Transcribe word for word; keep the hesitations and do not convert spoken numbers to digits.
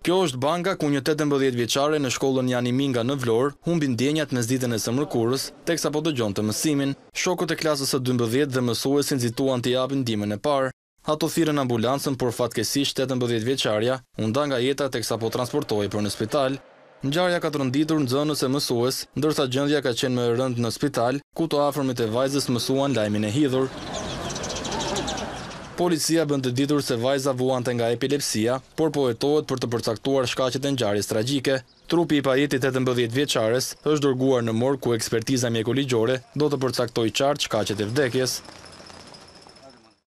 Kjo është banga ku një tetëmbëdhjetë vjeçare në shkollën Jani Minga në Vlorë humbi ndjenjat mesditën e së mërkurës, teksa po dëgjonte mësimin. Shokët e klasës së dymbëdhjetë dhe mësuesi nxituan t'i japin ndihmën e parë. Ato thirrën ambulancën, por fatkeqësisht tetëmbëdhjetë vjeçaria u nda nga jeta teksa po transportohej për në spital. Ngjarja ka të rënditur nxënës e mësues, ndërsa gjendja ka qenë më e rëndë në spital, ku të afërmit e vajzës mësuan lajmin e hidhur. Policia bën të ditur se vajza vuante nga epilepsia, por po hetohet për të përcaktuar shkaqet e ngjarjes tragjike. Trupi i pajetit tetëmbëdhjetë vjeçares është dërguar në morg ku ekspertiza mjekoligjore do të përcaktojë qartë shkaqet e vdekjes.